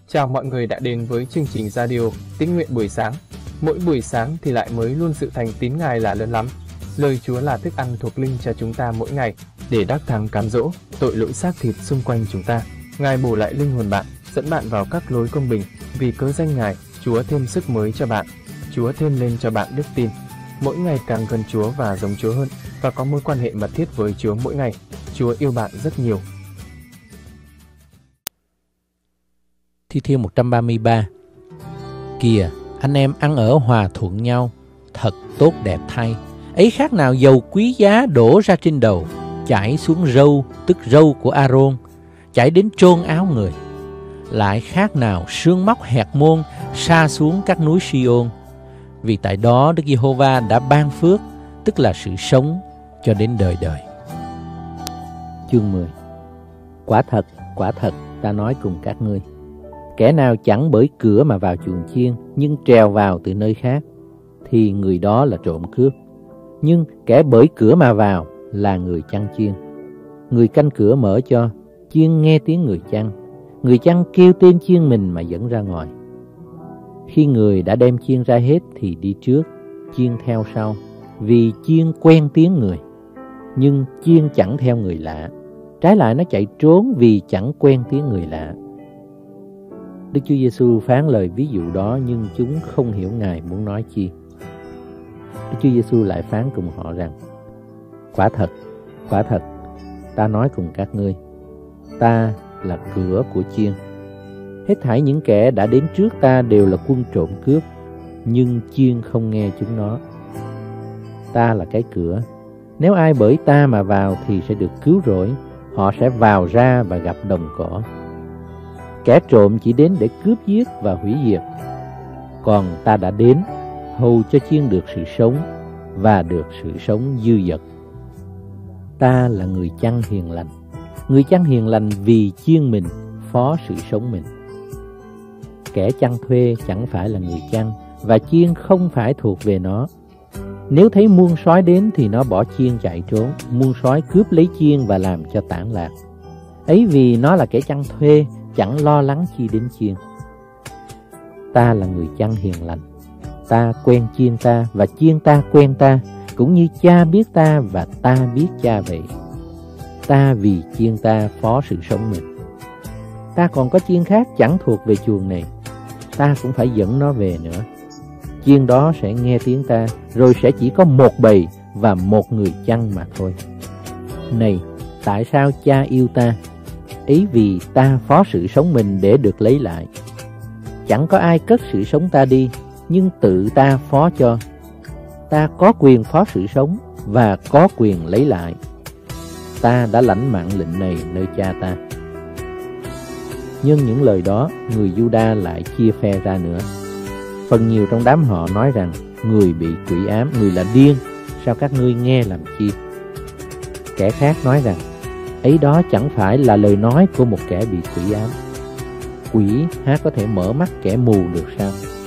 Chào mọi người đã đến với chương trình radio Tín nguyện buổi sáng. Mỗi buổi sáng thì lại mới luôn sự thành tín Ngài là lớn lắm. Lời Chúa là thức ăn thuộc linh cho chúng ta mỗi ngày để đắc thắng cám dỗ tội lỗi xác thịt xung quanh chúng ta. Ngài bổ lại linh hồn bạn, dẫn bạn vào các lối công bình. Vì cớ danh Ngài, Chúa thêm sức mới cho bạn. Chúa thêm lên cho bạn đức tin. Mỗi ngày càng gần Chúa và giống Chúa hơn, và có mối quan hệ mật thiết với Chúa mỗi ngày. Chúa yêu bạn rất nhiều. Thi Thiên 133. Kìa, anh em ăn ở hòa thuận nhau, thật tốt đẹp thay. Ấy khác nào dầu quý giá đổ ra trên đầu, chảy xuống râu, tức râu của Aaron, chảy đến trôn áo người. Lại khác nào sương móc hẹt môn sa xuống các núi Siôn. Vì tại đó Đức Giê-hô-va đã ban phước, tức là sự sống cho đến đời đời. Chương 10. Quả thật, ta nói cùng các ngươi, kẻ nào chẳng bởi cửa mà vào chuồng chiên, nhưng trèo vào từ nơi khác, thì người đó là trộm cướp. Nhưng kẻ bởi cửa mà vào là người chăn chiên. Người canh cửa mở cho, chiên nghe tiếng người chăn. Người chăn kêu tên chiên mình mà dẫn ra ngoài. Khi người đã đem chiên ra hết thì đi trước, chiên theo sau, vì chiên quen tiếng người. Nhưng chiên chẳng theo người lạ, trái lại nó chạy trốn vì chẳng quen tiếng người lạ. Đức Chúa Giêsu phán lời ví dụ đó, nhưng chúng không hiểu Ngài muốn nói chi. Đức Chúa Giêsu lại phán cùng họ rằng: Quả thật, ta nói cùng các ngươi, ta là cửa của chiên. Hết thảy những kẻ đã đến trước ta đều là quân trộm cướp, nhưng chiên không nghe chúng nó. Ta là cái cửa, nếu ai bởi ta mà vào thì sẽ được cứu rỗi, họ sẽ vào ra và gặp đồng cỏ. Kẻ trộm chỉ đến để cướp giết và hủy diệt, còn ta đã đến hầu cho chiên được sự sống và được sự sống dư dật. Ta là người chăn hiền lành. Người chăn hiền lành vì chiên mình phó sự sống mình. Kẻ chăn thuê chẳng phải là người chăn, và chiên không phải thuộc về nó. Nếu thấy muôn sói đến thì nó bỏ chiên chạy trốn, muôn sói cướp lấy chiên và làm cho tản lạc. Ấy vì nó là kẻ chăn thuê, chẳng lo lắng chi đến chiên. Ta là người chăn hiền lành. Ta quen chiên ta, và chiên ta quen ta, cũng như cha biết ta và ta biết cha vậy. Ta vì chiên ta phó sự sống mình. Ta còn có chiên khác chẳng thuộc về chuồng này, ta cũng phải dẫn nó về nữa. Chiên đó sẽ nghe tiếng ta, rồi sẽ chỉ có một bầy và một người chăn mà thôi. Này, tại sao cha yêu ta? Ấy vì ta phó sự sống mình để được lấy lại. Chẳng có ai cất sự sống ta đi, nhưng tự ta phó cho. Ta có quyền phó sự sống và có quyền lấy lại. Ta đã lãnh mạng lệnh này nơi cha ta. Nhưng những lời đó, người Giu-đa lại chia phe ra nữa. Phần nhiều trong đám họ nói rằng: người bị quỷ ám, người là điên, sao các ngươi nghe làm chi? Kẻ khác nói rằng: ấy đó chẳng phải là lời nói của một kẻ bị quỷ ám. Quỷ há có thể mở mắt kẻ mù được sao?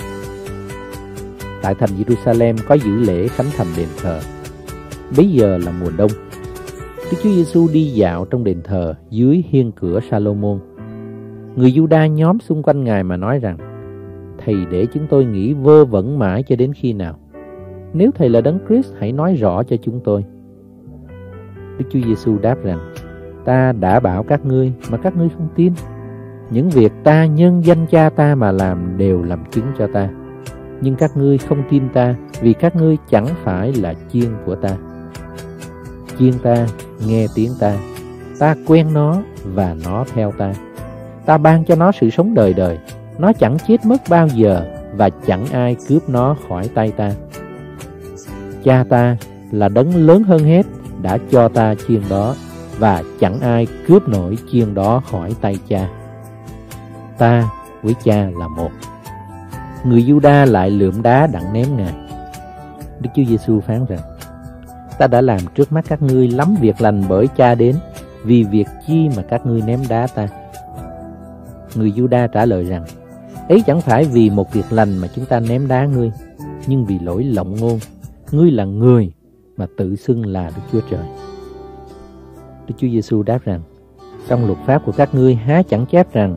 Tại thành Jerusalem có giữ lễ khánh thành đền thờ. Bấy giờ là mùa đông. Đức Chúa Giêsu đi dạo trong đền thờ dưới hiên cửa Sa-lô-môn. Người Giu-đa nhóm xung quanh Ngài mà nói rằng: Thầy để chúng tôi nghĩ vơ vẩn mãi cho đến khi nào? Nếu Thầy là Đấng Christ, hãy nói rõ cho chúng tôi. Đức Chúa Giêsu đáp rằng: Ta đã bảo các ngươi mà các ngươi không tin. Những việc ta nhân danh cha ta mà làm đều làm chứng cho ta. Nhưng các ngươi không tin ta, vì các ngươi chẳng phải là chiên của ta. Chiên ta nghe tiếng ta, ta quen nó và nó theo ta. Ta ban cho nó sự sống đời đời, nó chẳng chết mất bao giờ, và chẳng ai cướp nó khỏi tay ta. Cha ta là Đấng lớn hơn hết, đã cho ta chiên đó, và chẳng ai cướp nổi chiên đó khỏi tay cha. Ta với cha là một. Người Giu-đa lại lượm đá đặng ném Ngài. Đức Chúa Giêsu phán rằng: Ta đã làm trước mắt các ngươi lắm việc lành bởi cha đến, vì việc chi mà các ngươi ném đá ta? Người Giu-đa trả lời rằng: Ấy chẳng phải vì một việc lành mà chúng ta ném đá ngươi, nhưng vì lỗi lộng ngôn. Ngươi là người mà tự xưng là Đức Chúa Trời. Đức Chúa Giêsu đáp rằng: Trong luật pháp của các ngươi há chẳng chép rằng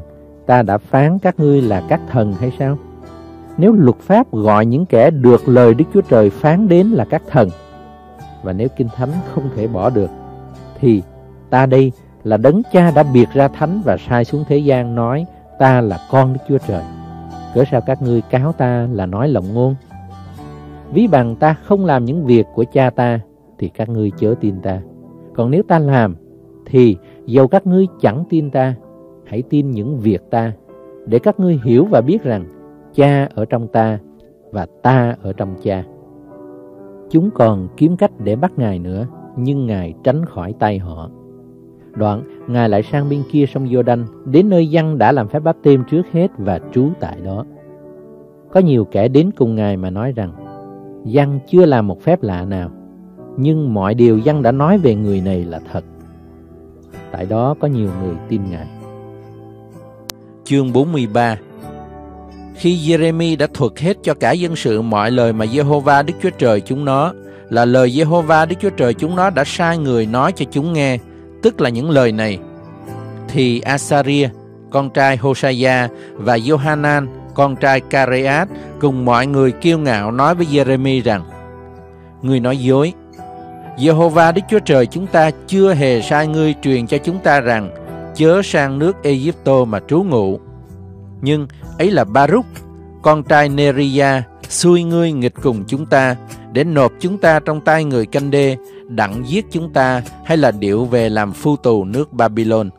ta đã phán các ngươi là các thần hay sao? Nếu luật pháp gọi những kẻ được lời Đức Chúa Trời phán đến là các thần, và nếu Kinh Thánh không thể bỏ được, thì ta đây là đấng Cha đã biệt ra thánh và sai xuống thế gian nói ta là con Đức Chúa Trời. Cớ sao các ngươi cáo ta là nói lộng ngôn? Ví bằng ta không làm những việc của Cha ta, thì các ngươi chớ tin ta. Còn nếu ta làm, thì dầu các ngươi chẳng tin ta, hãy tin những việc ta, để các ngươi hiểu và biết rằng Cha ở trong ta và ta ở trong Cha. Chúng còn kiếm cách để bắt Ngài nữa, nhưng Ngài tránh khỏi tay họ. Đoạn, Ngài lại sang bên kia sông Giô-đanh, đến nơi Giăng đã làm phép báp têm trước hết và trú tại đó. Có nhiều kẻ đến cùng Ngài mà nói rằng, Giăng chưa làm một phép lạ nào, nhưng mọi điều Giăng đã nói về người này là thật. Tại đó có nhiều người tin Ngài. Chương 43. Khi Giê-rê-mi đã thuật hết cho cả dân sự mọi lời mà Giê-hô-va Đức Chúa Trời chúng nó, là lời Giê-hô-va Đức Chúa Trời chúng nó đã sai người nói cho chúng nghe, tức là những lời này, thì Asaria, con trai Hosea, và Johanan, con trai Careat, cùng mọi người kiêu ngạo nói với Giê-rê-mi rằng, ngươi nói dối. Giê-hô-va Đức Chúa Trời chúng ta chưa hề sai ngươi truyền cho chúng ta rằng chớ sang nước Ê-díp-tô mà trú ngụ. Nhưng ấy là Ba-rúc, con trai Nê-ri-a, xui ngươi nghịch cùng chúng ta, để nộp chúng ta trong tay người Canh Đê, đặng giết chúng ta, hay là điệu về làm phu tù nước Babylon.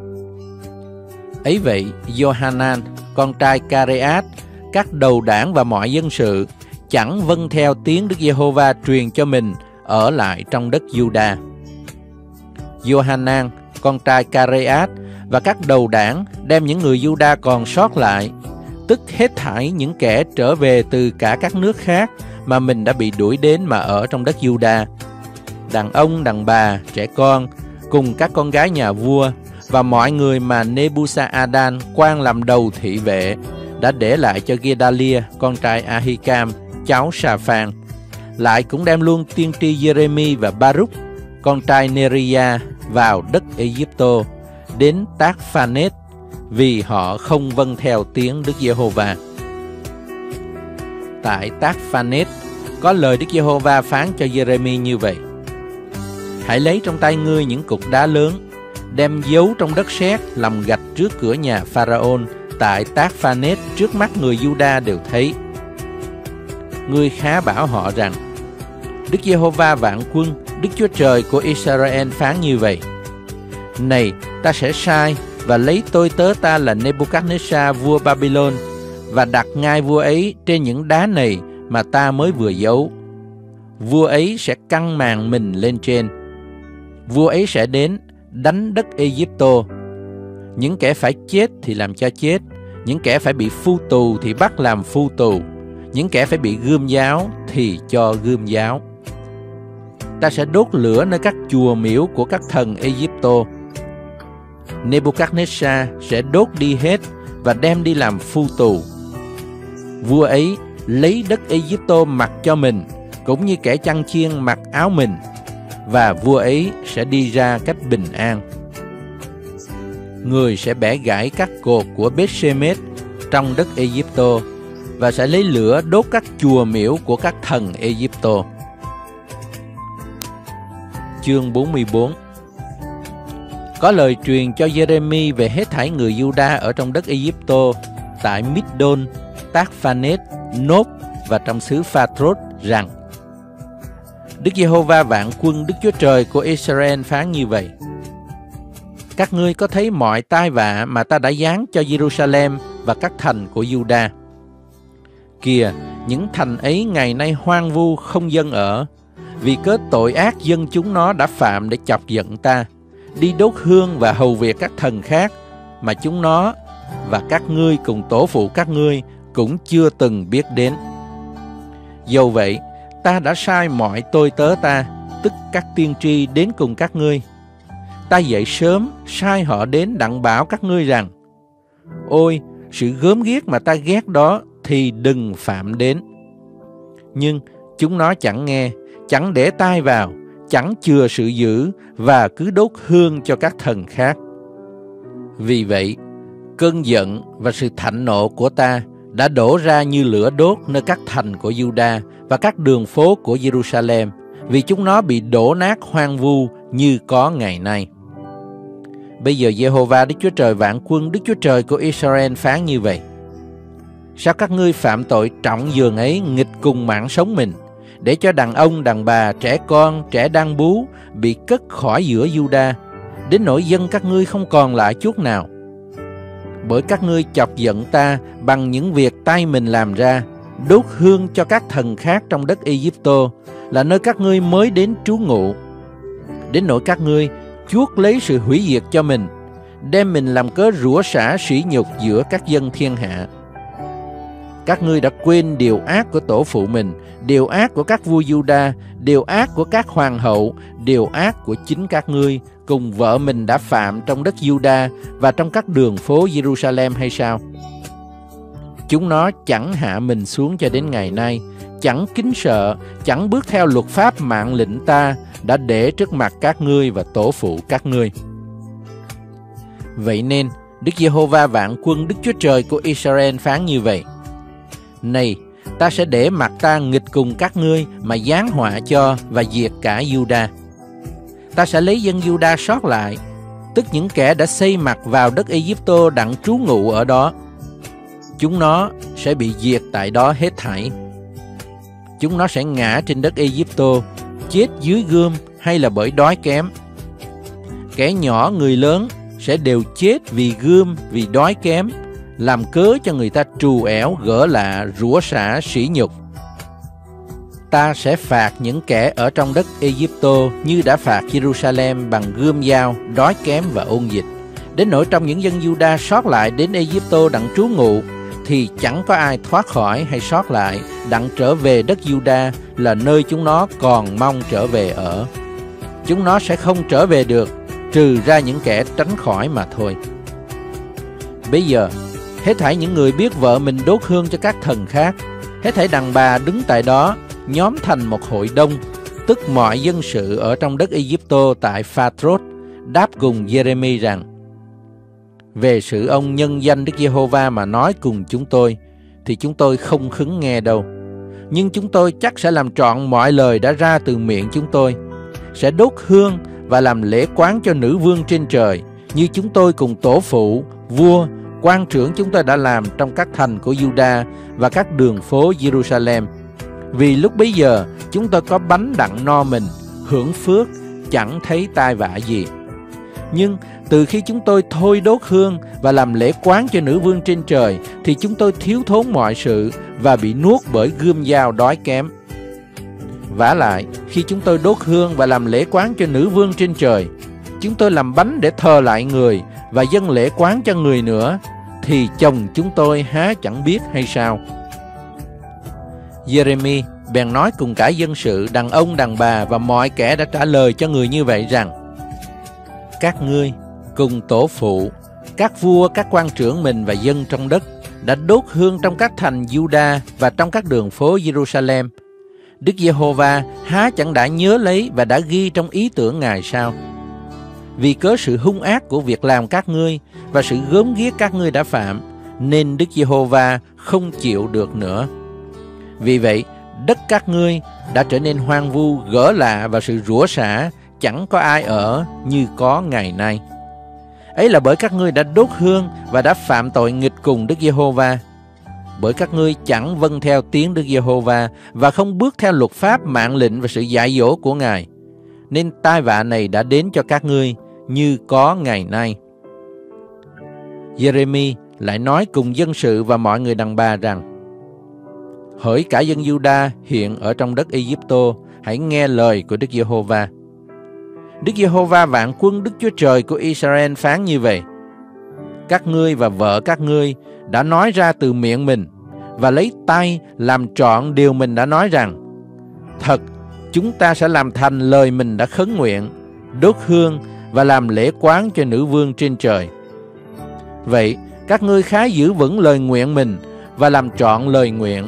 Ấy vậy, Johanan, con trai Careat, các đầu đảng và mọi dân sự chẳng vâng theo tiếng Đức Giê-hô-va truyền cho mình ở lại trong đất Giu-đa. Johanan, con trai Careat, và các đầu đảng đem những người Giu-đa còn sót lại, tức hết thảy những kẻ trở về từ cả các nước khác mà mình đã bị đuổi đến mà ở trong đất Giu-đa, đàn ông, đàn bà, trẻ con, cùng các con gái nhà vua, và mọi người mà Nebusa-adan, quan làm đầu thị vệ, đã để lại cho Gedalia, con trai Ahikam, cháu Sa-phan. Lại cũng đem luôn tiên tri Giê-rê-mi và Ba-rúc, con trai Nê-ri-a, vào đất Ê-díp-tô, đến Tác-pha-nết, vì họ không vâng theo tiếng Đức Giê-hô-va. Tại Tác-pha-nết, có lời Đức Giê-hô-va phán cho Giê-rê-mi như vậy: hãy lấy trong tay ngươi những cục đá lớn, đem giấu trong đất sét, làm gạch trước cửa nhà Pharaon tại Tác-pha-nết, trước mắt người Giu-đa đều thấy. Ngươi khá bảo họ rằng, Đức Giê-hô-va vạn quân, Đức Chúa Trời của Israel phán như vậy: này, ta sẽ sai và lấy tôi tớ ta là Nebuchadnezzar vua Babylon, và đặt ngai vua ấy trên những đá này mà ta mới vừa giấu. Vua ấy sẽ căng màn mình lên trên. Vua ấy sẽ đến đánh đất Ê-díp-tô. Những kẻ phải chết thì làm cho chết, những kẻ phải bị phu tù thì bắt làm phu tù, những kẻ phải bị gươm giáo thì cho gươm giáo. Ta sẽ đốt lửa nơi các chùa miếu của các thần Ê-díp-tô. Nebuchadnezzar sẽ đốt đi hết và đem đi làm phu tù. Vua ấy lấy đất Ê-díp-tô mặc cho mình, cũng như kẻ chăn chiên mặc áo mình, và vua ấy sẽ đi ra cách bình an. Người sẽ bẻ gãy các cột của Bết-shê-mết trong đất Ê-díp-tô, và sẽ lấy lửa đốt các chùa miếu của các thần Ê-díp-tô. Chương 44. Có lời truyền cho Giê-rê-mi về hết thảy người Giu-đa ở trong đất Ê-díp-tô, tại Mít-đôn, Tác-pha-nết, Nốt và trong xứ Pha-trốt rằng: Đức Giê-hô-va vạn quân, Đức Chúa Trời của Israel phán như vậy: các ngươi có thấy mọi tai vạ mà ta đã giáng cho Giê-ru-sa-lem và các thành của Giu-đa? Kìa, những thành ấy ngày nay hoang vu không dân ở, vì cớ tội ác dân chúng nó đã phạm để chọc giận ta, đi đốt hương và hầu việc các thần khác mà chúng nó và các ngươi cùng tổ phụ các ngươi cũng chưa từng biết đến. Dầu vậy, ta đã sai mọi tôi tớ ta, tức các tiên tri, đến cùng các ngươi. Ta dậy sớm sai họ đến đặng bảo các ngươi rằng: ôi, sự gớm ghiếc mà ta ghét đó thì đừng phạm đến. Nhưng chúng nó chẳng nghe, chẳng để tai vào, chẳng chừa sự dữ, và cứ đốt hương cho các thần khác. Vì vậy, cơn giận và sự thạnh nộ của ta đã đổ ra như lửa đốt nơi các thành của Juda và các đường phố của Jerusalem, vì chúng nó bị đổ nát hoang vu như có ngày nay. Bây giờ Giê-hô-va Đức Chúa Trời vạn quân, Đức Chúa Trời của Israel phán như vậy: Sao các ngươi phạm tội trọng giường ấy, nghịch cùng mạng sống mình, để cho đàn ông, đàn bà, trẻ con, trẻ đang bú bị cất khỏi giữa Juda, đến nỗi dân các ngươi không còn lại chút nào? Bởi các ngươi chọc giận ta bằng những việc tay mình làm ra, đốt hương cho các thần khác trong đất Ai-cập, là nơi các ngươi mới đến trú ngụ. Đến nỗi các ngươi chuốc lấy sự hủy diệt cho mình, đem mình làm cớ rủa xả sỉ nhục giữa các dân thiên hạ. Các ngươi đã quên điều ác của tổ phụ mình, điều ác của các vua Juda, điều ác của các hoàng hậu, điều ác của chính các ngươi cùng vợ mình đã phạm trong đất Juda và trong các đường phố Jerusalem hay sao? Chúng nó chẳng hạ mình xuống cho đến ngày nay, chẳng kính sợ, chẳng bước theo luật pháp mạng lệnh ta đã để trước mặt các ngươi và tổ phụ các ngươi. Vậy nên, Đức Giê-hô-va vạn quân, Đức Chúa Trời của Israel phán như vậy: Này, ta sẽ để mặt ta nghịch cùng các ngươi mà giáng họa cho và diệt cả Juda. Ta sẽ lấy dân Juda sót lại, tức những kẻ đã xây mặt vào đất Ai-cập đặng trú ngụ ở đó. Chúng nó sẽ bị diệt tại đó hết thảy. Chúng nó sẽ ngã trên đất Ai-cập, chết dưới gươm hay là bởi đói kém. Kẻ nhỏ người lớn sẽ đều chết vì gươm, vì đói kém, làm cớ cho người ta trù ẻo, gỡ lạ, rủa xả, sỉ nhục. Ta sẽ phạt những kẻ ở trong đất Ai-cập như đã phạt Jerusalem bằng gươm dao, đói kém và ôn dịch. Đến nỗi trong những dân Juda sót lại đến Ai-cập đặng trú ngụ, thì chẳng có ai thoát khỏi hay sót lại đặng trở về đất Juda, là nơi chúng nó còn mong trở về ở. Chúng nó sẽ không trở về được, trừ ra những kẻ tránh khỏi mà thôi. Bây giờ, hết thảy những người biết vợ mình đốt hương cho các thần khác, hết thảy đàn bà đứng tại đó, nhóm thành một hội đông, tức mọi dân sự ở trong đất Ai-cập tại Pha-trốt, đáp cùng Giê-rê-mi rằng: Về sự ông nhân danh Đức Giê-hô-va mà nói cùng chúng tôi, thì chúng tôi không khứng nghe đâu. Nhưng chúng tôi chắc sẽ làm trọn mọi lời đã ra từ miệng chúng tôi, sẽ đốt hương và làm lễ quán cho nữ vương trên trời, như chúng tôi cùng tổ phụ, vua, quan trưởng chúng tôi đã làm trong các thành của Juda và các đường phố Jerusalem. Vì lúc bấy giờ chúng tôi có bánh đặng no mình, hưởng phước, chẳng thấy tai vạ gì. Nhưng từ khi chúng tôi thôi đốt hương và làm lễ quán cho nữ vương trên trời, thì chúng tôi thiếu thốn mọi sự và bị nuốt bởi gươm dao đói kém. Vả lại, khi chúng tôi đốt hương và làm lễ quán cho nữ vương trên trời, chúng tôi làm bánh để thờ lại người và dâng lễ quán cho người nữa, thì chồng chúng tôi há chẳng biết hay sao? Giê-rê-mi bèn nói cùng cả dân sự, đàn ông, đàn bà và mọi kẻ đã trả lời cho người như vậy rằng: Các ngươi cùng tổ phụ, các vua, các quan trưởng mình và dân trong đất đã đốt hương trong các thành Juda và trong các đường phố Jerusalem. Đức Giê-hô-va há chẳng đã nhớ lấy và đã ghi trong ý tưởng Ngài sao? Vì cớ sự hung ác của việc làm các ngươi và sự gớm ghiếc các ngươi đã phạm, nên Đức Giê-hô-va không chịu được nữa. Vì vậy, đất các ngươi đã trở nên hoang vu, gỡ lạ và sự rủa xả, chẳng có ai ở như có ngày nay. Ấy là bởi các ngươi đã đốt hương và đã phạm tội nghịch cùng Đức Giê-hô-va. Bởi các ngươi chẳng vâng theo tiếng Đức Giê-hô-va và không bước theo luật pháp, mạng lệnh và sự dạy dỗ của Ngài, nên tai vạ này đã đến cho các ngươi như có ngày nay. Giê-rê-mi lại nói cùng dân sự và mọi người đàn bà rằng: Hỡi cả dân Juda hiện ở trong đất Ai-cập, hãy nghe lời của Đức Giê-hô-va. Đức Giê-hô-va vạn quân, Đức Chúa Trời của Israel phán như vậy: Các ngươi và vợ các ngươi đã nói ra từ miệng mình và lấy tay làm trọn điều mình đã nói rằng: Thật, chúng ta sẽ làm thành lời mình đã khấn nguyện, đốt hương và làm lễ quán cho nữ vương trên trời. Vậy, các ngươi khá giữ vững lời nguyện mình và làm trọn lời nguyện.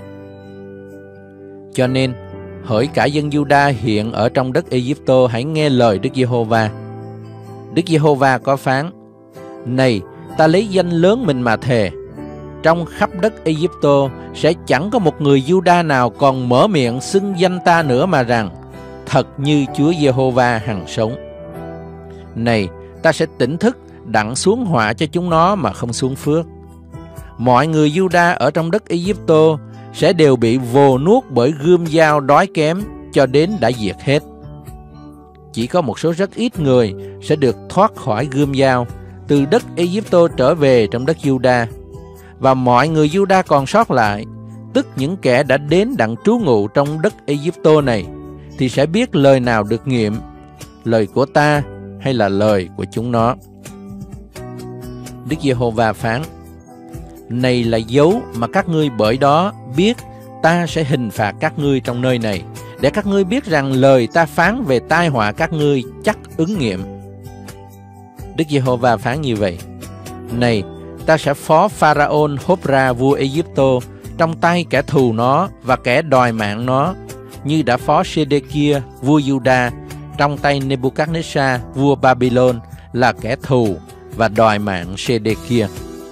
Cho nên, hỡi cả dân Juda hiện ở trong đất Ai-cập, hãy nghe lời Đức Giê-hô-va. Đức Giê-hô-va có phán: Này, ta lấy danh lớn mình mà thề, trong khắp đất Ai-cập sẽ chẳng có một người Giu-đa nào còn mở miệng xưng danh ta nữa mà rằng: thật như Chúa Giê-hô-va hằng sống. Này, ta sẽ tỉnh thức đặng xuống họa cho chúng nó mà không xuống phước. Mọi người Giu-đa ở trong đất Ai-cập sẽ đều bị vồ nuốt bởi gươm dao đói kém cho đến đã diệt hết. Chỉ có một số rất ít người sẽ được thoát khỏi gươm dao từ đất Ai-cập trở về trong đất Giu-đa. Và mọi người Giu-đa còn sót lại, tức những kẻ đã đến đặng trú ngụ trong đất Ai-cập này, thì sẽ biết lời nào được nghiệm, lời của ta hay là lời của chúng nó. Đức Giê-hô-va phán: này là dấu mà các ngươi bởi đó biết ta sẽ hình phạt các ngươi trong nơi này, để các ngươi biết rằng lời ta phán về tai họa các ngươi chắc ứng nghiệm. Đức Giê-hô-va phán như vậy: này, ta sẽ phó Pharaon Hốp-ra vua Ai-cập trong tay kẻ thù nó và kẻ đòi mạng nó, như đã phó Sê-đê-kia vua Giu-đa trong tay Nê-bu-cát-nê-sa vua Babylon là kẻ thù và đòi mạng Sê-đê-kia.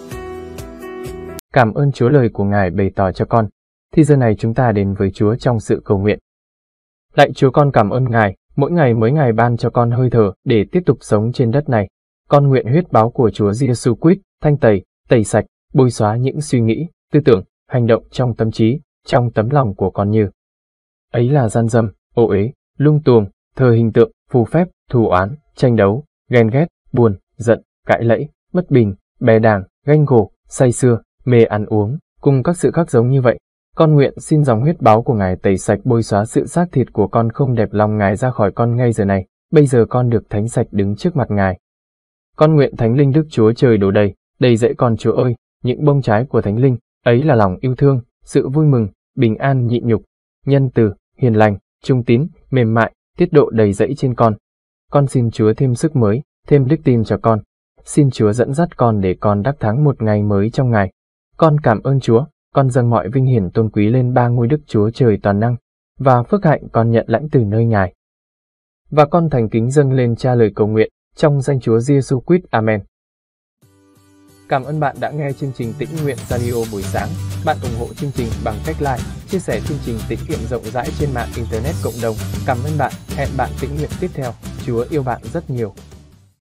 Cảm ơn Chúa lời của Ngài bày tỏ cho con. Thì giờ này chúng ta đến với Chúa trong sự cầu nguyện. Lạy Chúa, con cảm ơn Ngài, mỗi ngày ban cho con hơi thở để tiếp tục sống trên đất này. Con nguyện huyết báo của Chúa Giê-xu Christ thanh tẩy sạch, bôi xóa những suy nghĩ, tư tưởng, hành động trong tâm trí, trong tấm lòng của con như ấy là gian dâm, ô uế, lung tuồng, thờ hình tượng, phù phép, thù oán, tranh đấu, ghen ghét, buồn, giận, cãi lẫy, bất bình, bè đảng, ganh gổ, say sưa, mê ăn uống, cùng các sự khác giống như vậy. Con nguyện xin dòng huyết báo của Ngài tẩy sạch bôi xóa sự xác thịt của con không đẹp lòng Ngài ra khỏi con ngay giờ này. Bây giờ con được thánh sạch đứng trước mặt Ngài. Con nguyện Thánh Linh Đức Chúa Trời đổ đầy dẫy con Chúa ơi, những bông trái của Thánh Linh, ấy là lòng yêu thương, sự vui mừng, bình an nhịn nhục, nhân từ, hiền lành, trung tín, mềm mại, tiết độ đầy dẫy trên con. Con xin Chúa thêm sức mới, thêm đức tin cho con. Xin Chúa dẫn dắt con để con đắc thắng một ngày mới trong Ngài. Con cảm ơn Chúa, con dâng mọi vinh hiển tôn quý lên ba ngôi Đức Chúa Trời toàn năng, và phước hạnh con nhận lãnh từ nơi Ngài. Và con thành kính dâng lên Cha lời cầu nguyện, trong danh Chúa Giê-xu Christ. Amen. Cảm ơn bạn đã nghe chương trình Tĩnh Nguyện Radio buổi sáng. Bạn ủng hộ chương trình bằng cách like, chia sẻ chương trình tĩnh nguyện rộng rãi trên mạng Internet cộng đồng. Cảm ơn bạn, hẹn bạn tĩnh nguyện tiếp theo. Chúa yêu bạn rất nhiều.